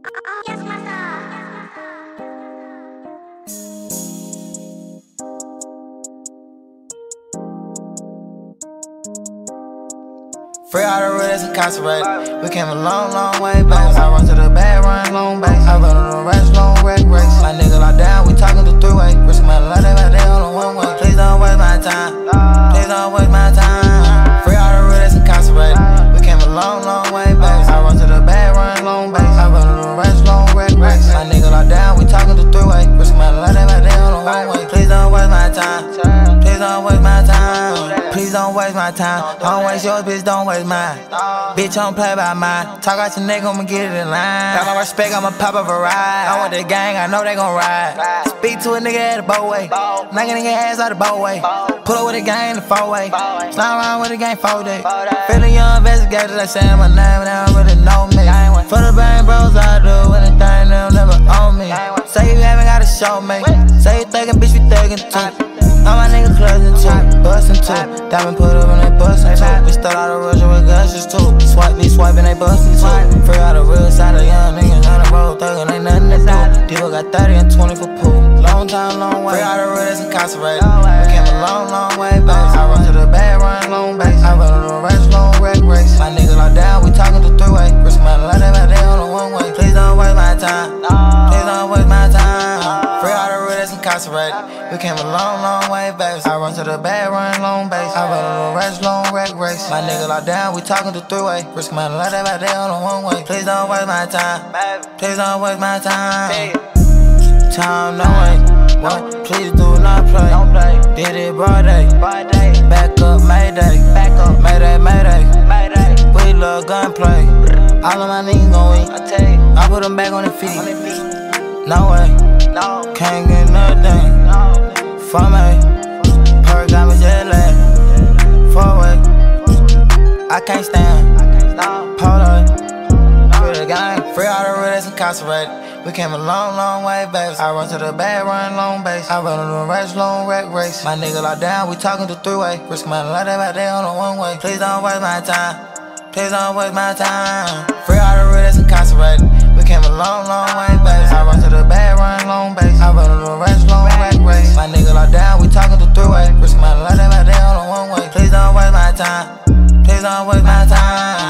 Free all the real, that's incarcerated. We came a long, long way back. I run to the bag, run long base. I run on the race, long wreck race. My nigga locked down, we talking to three-way. Risk my life, they on the one way. Please don't waste my time. Please don't waste my time. Free all the real, that's incarcerated. We came a long, long way back. I run to the bag, run long base. I run on the race, long wreck race. My nigga locked down, we talking to three-way. Risk my life, they on the one way. Please don't waste my time. Please don't waste my time. Please don't waste my time. I don't waste yours, bitch, don't waste mine. Bitch, I don't play by mine. Talk out your nigga, I'ma get it in line. Got my respect, I'ma pop up a ride. I want the gang, I know they gon' ride. Speak to a nigga at the boatway. Knock a nigga ass out the boatway. Pull up with a gang in the four-way. Slide around with a gang 4 day. Feeling young investigators, they saying my name, they don't really know me. For the bang bros, I do anything, they'll never own me. Say you haven't gotta show me. Say you thuggin', bitch, we thuggin' too. All my niggas clutching too, bustin' too. Diamond put up and they bustin' too. We start out the rush with gushes too. Swipe, be swiping, they bustin' too. Free out the real side of young niggas on the road, thuggin', ain't nothing to do. People got 30 and 20 for pool. Long time, long way. Free out the real, that's incarcerated. We came a long, long way back. I run to the bag, run long base. I run on the race, long wreck race. My niggas locked down, we talking to three-way. Risk my life, they on the one way. Please don't waste my time. Please don't waste my time. Free out the real, that's incarcerated. We came a long, long way back. I run to the bag, run long base. I run on the race, long wreck race. My nigga locked down, we talking to three-way. Risk my life, they on the one way. Please don't waste my time. Please don't waste my time. Time, no way. What? Please do not play. Don't play. Did it broad day. Back up, Mayday. Back up, Mayday, Mayday. We love gunplay. All of my niggas gon' eat. I put them back on their feet. No way. Can't get nothing from me. Perk got me jet lag. 4-way. I can't stand. Polo. Free the gang. Free all the real, that's incarcerated. We came a long, long way back. I run to the bag, run long base. I run on the race, long wreck race. My nigga locked down, we talking to three-way. Risk my life, they on the one way. Please don't waste my time. Please don't waste my time. Free all the real, that's incarcerated. We came a long, long way back. I run to the bag, run long base. I run on the race, long wreck race. My nigga locked down, we talking to three-way. Risk my life, they on the one way. Please don't waste my time. Please don't waste my time.